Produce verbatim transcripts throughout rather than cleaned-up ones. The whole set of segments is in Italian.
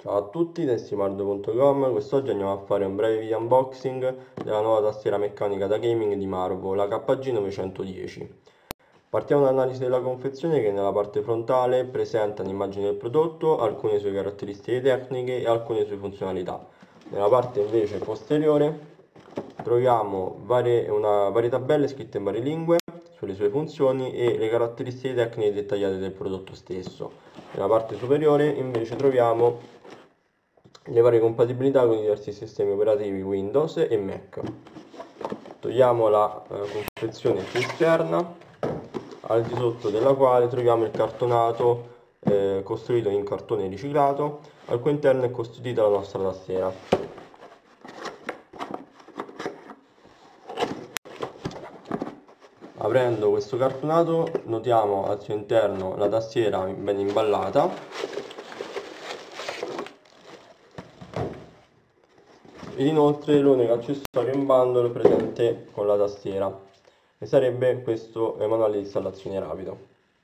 Ciao a tutti da Estimardo punto com. Quest'oggi andiamo a fare un breve video unboxing della nuova tastiera meccanica da gaming di Marvo, la K G novecentodieci. Partiamo dall'analisi della confezione, che nella parte frontale presenta l'immagine del prodotto, alcune sue caratteristiche tecniche e alcune sue funzionalità. Nella parte invece posteriore troviamo varie, una, varie tabelle scritte in varie lingue sulle sue funzioni e le caratteristiche tecniche dettagliate del prodotto stesso. Nella parte superiore invece troviamo le varie compatibilità con i diversi sistemi operativi Windows e Mac. Togliamo la eh, confezione più esterna, al di sotto della quale troviamo il cartonato eh, costruito in cartone riciclato, al cui interno è costituita la nostra tastiera. Aprendo questo cartonato notiamo al suo interno la tastiera ben imballata ed inoltre l'unico accessorio in bundle presente con la tastiera, e sarebbe questo manuale di installazione rapido.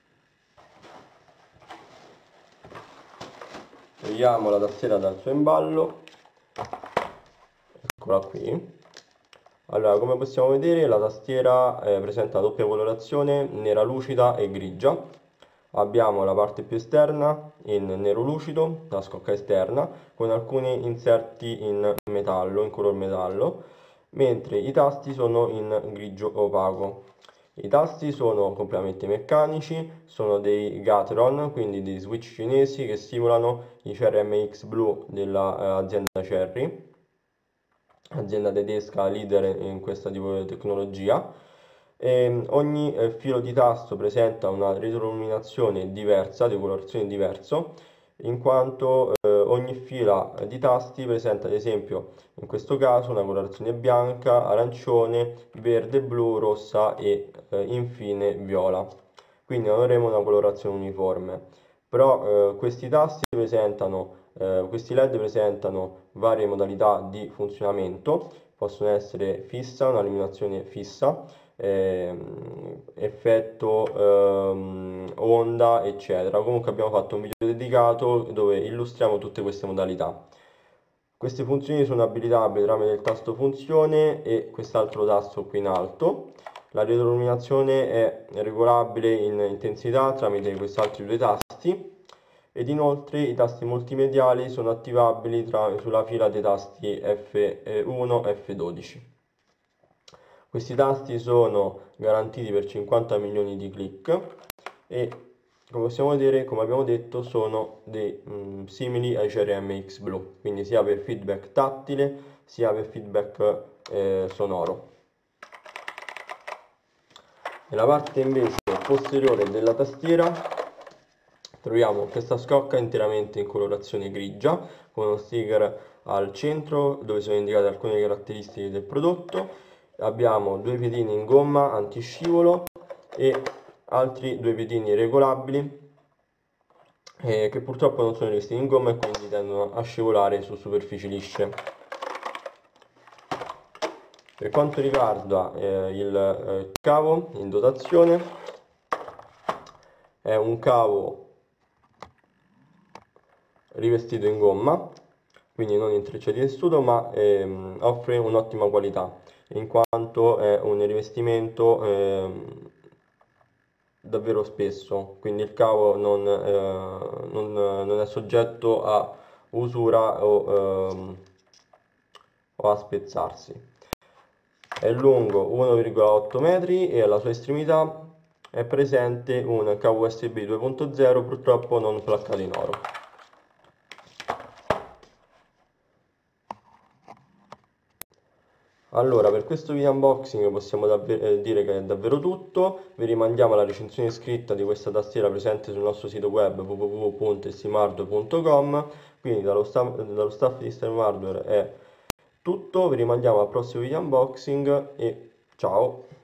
Togliamo la tastiera dal suo imballo, eccola qui. Allora, come possiamo vedere, la tastiera eh, presenta doppia colorazione, nera lucida e grigia. Abbiamo la parte più esterna in nero lucido, la scocca esterna, con alcuni inserti in metallo, in color metallo, mentre i tasti sono in grigio opaco. I tasti sono completamente meccanici, sono dei Gateron, quindi dei switch cinesi che simulano i C R M X Blue dell'azienda eh, Cherry, azienda tedesca leader in questa tipo di tecnologia. E ogni eh, filo di tasto presenta una retroilluminazione diversa, di colorazione diverso, in quanto eh, ogni fila di tasti presenta, ad esempio, in questo caso una colorazione bianca, arancione, verde, blu, rossa e eh, infine viola. Quindi non avremo una colorazione uniforme, però eh, questi tasti presentano eh, questi led presentano varie modalità di funzionamento, possono essere fissa, un'illuminazione fissa, ehm, effetto ehm, onda, eccetera. Comunque abbiamo fatto un video dedicato dove illustriamo tutte queste modalità. Queste funzioni sono abilitabili tramite il tasto funzione e quest'altro tasto qui in alto. La retroilluminazione è regolabile in intensità tramite questi altri due tasti, ed inoltre i tasti multimediali sono attivabili tra, sulla fila dei tasti F uno e F dodici. Questi tasti sono garantiti per cinquanta milioni di click e, come possiamo vedere, come abbiamo detto, sono dei mh, simili ai C R M X Blue, quindi sia per feedback tattile sia per feedback eh, sonoro. Nella parte invece posteriore della tastiera troviamo questa scocca interamente in colorazione grigia, con uno sticker al centro dove sono indicate alcune caratteristiche del prodotto. Abbiamo due piedini in gomma antiscivolo e altri due piedini regolabili eh, che purtroppo non sono rivestiti in gomma e quindi tendono a scivolare su superfici lisce. Per quanto riguarda eh, il eh, cavo in dotazione, è un cavo rivestito in gomma, quindi non intrecciati in tessuto, ma ehm, offre un'ottima qualità, in quanto è un rivestimento ehm, davvero spesso, quindi il cavo non, eh, non, non è soggetto a usura o, ehm, o a spezzarsi. È lungo uno virgola otto metri e alla sua estremità è presente un cavo U S B due punto zero, purtroppo non placcato in oro. Allora, per questo video unboxing possiamo eh, dire che è davvero tutto. Vi rimandiamo alla recensione scritta di questa tastiera presente sul nostro sito web w w w punto estimardo punto com. Quindi dallo, staff, dallo staff di Estimardo è tutto, vi rimandiamo al prossimo video unboxing e ciao!